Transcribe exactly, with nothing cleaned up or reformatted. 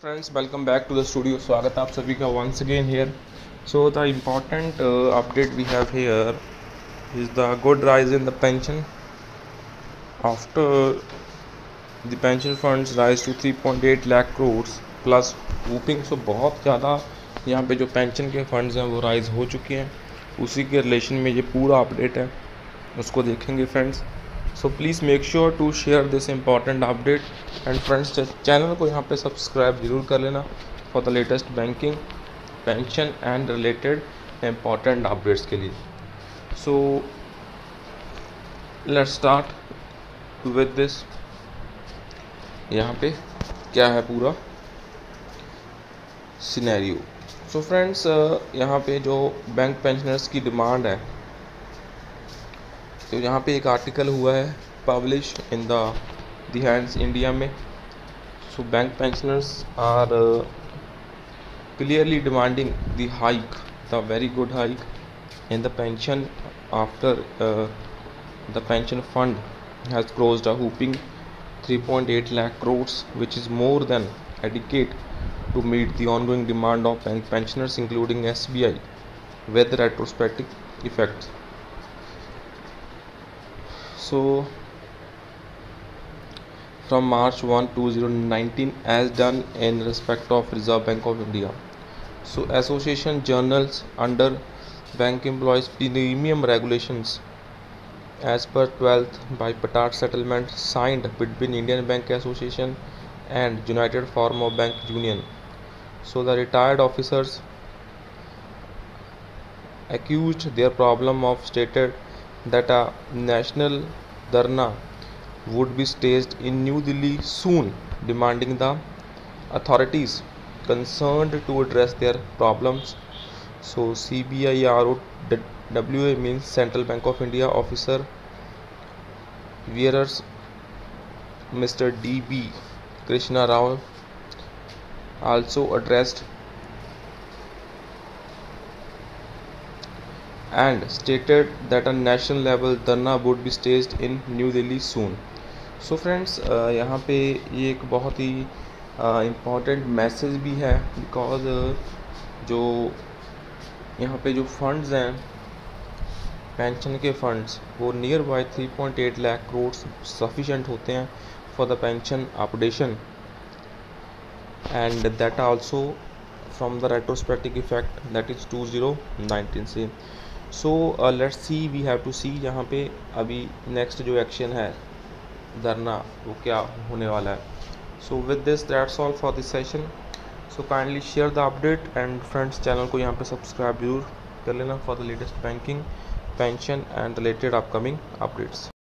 Friends, welcome back to the studio. स्वागत है आप सभी का once again here. So the important update we have here is the good rise in the pension after the pension funds rise to three point eight lakh crore plus whopping. सो बहुत ज़्यादा यहाँ पे जो पेंशन के फंड्स हैं वो राइज हो चुके हैं। उसी के रिलेशन में ये पूरा अपडेट है, उसको देखेंगे friends. So please make sure to share this important update and friends, channel को यहाँ पे सब्सक्राइब जरूर कर लेना for the latest banking, pension and related important updates के लिए। So let's start with this. यहाँ पे क्या है पूरा सिनेरियो। सो फ्रेंड्स, यहाँ पे जो बैंक पेंशनर्स की डिमांड है, तो यहाँ पे एक आर्टिकल हुआ है publish in the the Hans India में। So bank pensioners are clearly demanding the hike, the very good hike in the pension after uh, the pension fund has closed a whopping three point eight lakh crores, which is more than adequate to meet the ongoing demand of bank pensioners, including S B I, with retrospective effects. So from March first, twenty nineteen, as done in respect of Reserve Bank of India. So association journals under bank employees premium regulations as per twelfth bipartite settlement signed between Indian Bank Association and United Form of Bank Union. So the retired officers accused their problem of stated that a national dharna would be staged in New Delhi soon, demanding the authorities concerned to address their problems. So C B I R O W A means Central Bank of India officer wearers Mister D B Krishna Rao also addressed and stated that a national level dharna would be staged in New Delhi soon. So friends, uh, यहाँ पे ये एक बहुत ही important uh, message भी है, because uh, जो यहाँ पे जो फंड्स हैं पेंशन के फंड्स, वो near by three point eight lakh crore sufficient होते हैं for the pension updation, and that also from the retrospective effect that is two zero nineteen से। So let's see, we have to see यहाँ पे अभी next जो action है धरना, वो क्या होने वाला है। So with this that's all for this session. So kindly share the update and friends, channel को यहाँ पे सब्सक्राइब जरूर कर लेना for the latest banking, pension and related upcoming updates.